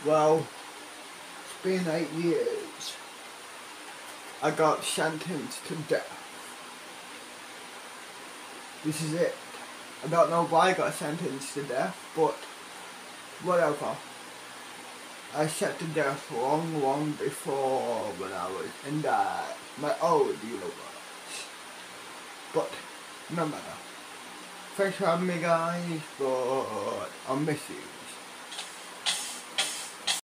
Well, it's been 8 years. I got sentenced to death. This is it. I don't know why I got sentenced to death, but whatever. I set to death long before when I was in my old universe. But no matter. Thanks for having me, guys, but I'll miss you.